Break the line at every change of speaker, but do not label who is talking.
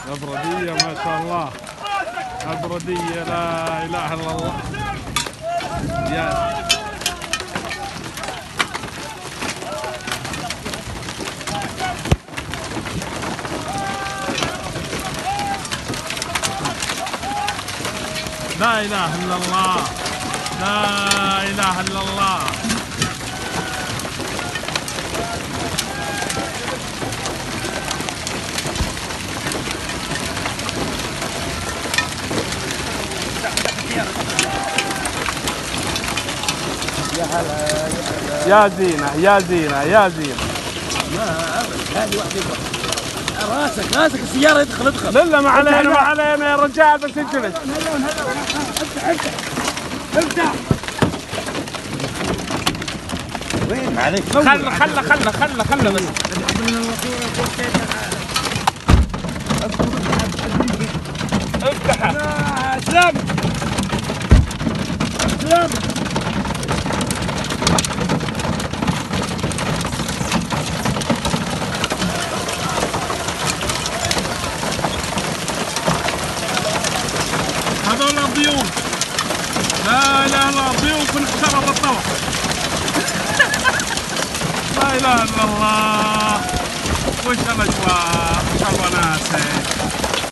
البردية ما شاء الله. البردية لا إله إلا الله. يا لا إله إلا الله. لا إله إلا الله. يا زينة يا زينة يا زينة.
لا ابد هذه واحدة راسك السيارة ادخل.
لا ما علينا ما علينا يا رجال بس اجلس.
افتح وين معليش
خله بس. افتحها.
سلام سلام.
هذول الضيوف. لا اله الا الله. ضيوف انحشروا بالطبق. لا اله الا الله. وش الاجواء وش الوناسه.